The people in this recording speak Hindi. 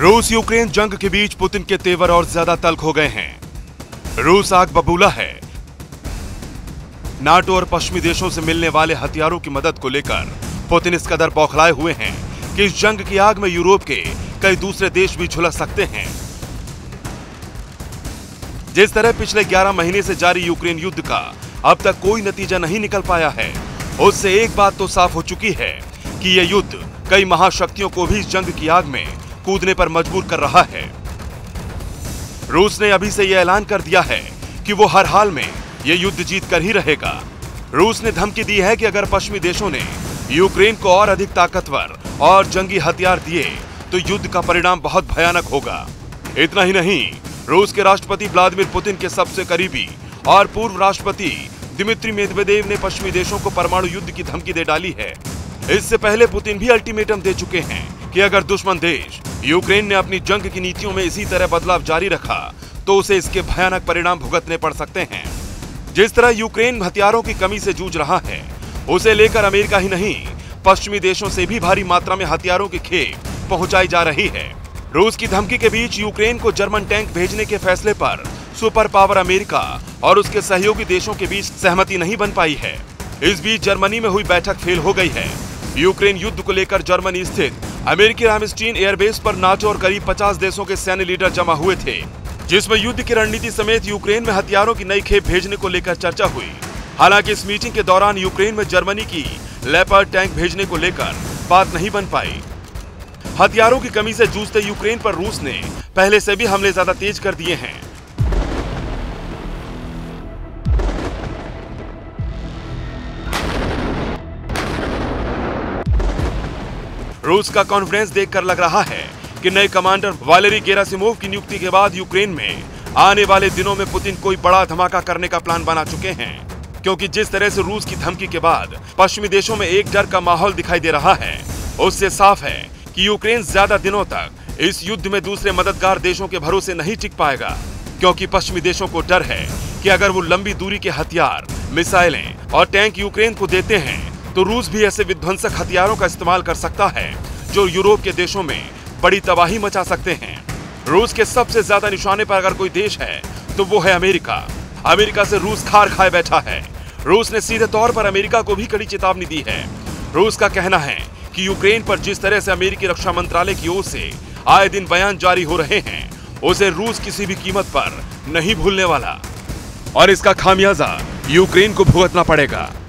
रूस यूक्रेन जंग के बीच पुतिन के तेवर और ज्यादा तल्ख हो गए हैं। रूस आग बबूला है। नाटो और पश्चिमी देशों से मिलने वाले हथियारों की मदद को लेकर पुतिन इस कदर बौखलाए हुए हैं कि इस जंग की आग में यूरोप के कई दूसरे देश भी झुलस सकते हैं। जिस तरह पिछले 11 महीने से जारी यूक्रेन युद्ध का अब तक कोई नतीजा नहीं निकल पाया है, उससे एक बात तो साफ हो चुकी है कि यह युद्ध कई महाशक्तियों को भी इस जंग की आग में कूदने पर मजबूर कर रहा है। रूस ने अभी से यह ऐलान कर दिया है कि वो हर हाल में यह युद्ध जीत कर ही रहेगा। रूस ने धमकी दी है कि अगर पश्चिमी देशों ने यूक्रेन को और अधिक ताकतवर और जंगी हथियार दिए तो युद्ध का परिणाम बहुत भयानक होगा। इतना ही नहीं, रूस के राष्ट्रपति व्लादिमीर पुतिन के सबसे करीबी और पूर्व राष्ट्रपति दिमित्री मेदवेदेव ने पश्चिमी देशों को परमाणु युद्ध की धमकी दे डाली है। इससे पहले पुतिन भी अल्टीमेटम दे चुके हैं कि अगर दुश्मन देश यूक्रेन ने अपनी जंग की नीतियों में इसी तरह बदलाव जारी रखा तो उसे इसके भयानक परिणाम भुगतने पड़ सकते हैं। जिस तरह यूक्रेन हथियारों की कमी से जूझ रहा है, उसे लेकर अमेरिका ही नहीं पश्चिमी देशों से भी भारी मात्रा में हथियारों की खेप पहुंचाई जा रही है। रूस की धमकी के बीच यूक्रेन को जर्मन टैंक भेजने के फैसले पर सुपर पावर अमेरिका और उसके सहयोगी देशों के बीच सहमति नहीं बन पाई है। इस बीच जर्मनी में हुई बैठक फेल हो गई है। यूक्रेन युद्ध को लेकर जर्मनी स्थित अमेरिकी रामस्टीन एयरबेस पर नाटो और करीब 50 देशों के सैन्य लीडर जमा हुए थे, जिसमें युद्ध की रणनीति समेत यूक्रेन में हथियारों की नई खेप भेजने को लेकर चर्चा हुई। हालांकि इस मीटिंग के दौरान यूक्रेन में जर्मनी की लेपर्ड टैंक भेजने को लेकर बात नहीं बन पाई। हथियारों की कमी से जूझते यूक्रेन पर रूस ने पहले से भी हमले ज्यादा तेज कर दिए हैं। रूस का कॉन्फिडेंस देखकर लग रहा है कि नए कमांडर वालेरी गेरासिमोव की नियुक्ति के बाद यूक्रेन में आने वाले दिनों में पुतिन कोई बड़ा धमाका करने का प्लान बना चुके हैं, क्योंकि जिस तरह से रूस की धमकी के बाद पश्चिमी देशों में एक डर का माहौल दिखाई दे रहा है, उससे साफ है कि यूक्रेन ज्यादा दिनों तक इस युद्ध में दूसरे मददगार देशों के भरोसे नहीं टिक पाएगा, क्योंकि पश्चिमी देशों को डर है कि अगर वो लंबी दूरी के हथियार, मिसाइलें और टैंक यूक्रेन को देते हैं तो रूस भी ऐसे विध्वंसक हथियारों का इस्तेमाल कर सकता है जो यूरोप के देशों में बड़ी तबाही मचा सकते हैं। रूस के सबसे ज्यादा निशाने पर अगर कोई देश है तो वो है अमेरिका। अमेरिका से रूस खार खाए बैठा है। रूस ने सीधे तौर पर अमेरिका को भी कड़ी चेतावनी दी है। रूस का कहना है कि यूक्रेन पर जिस तरह से अमेरिकी रक्षा मंत्रालय की ओर से आए दिन बयान जारी हो रहे हैं, उसे रूस किसी भी कीमत पर नहीं भूलने वाला और इसका खामियाजा यूक्रेन को भुगतना पड़ेगा।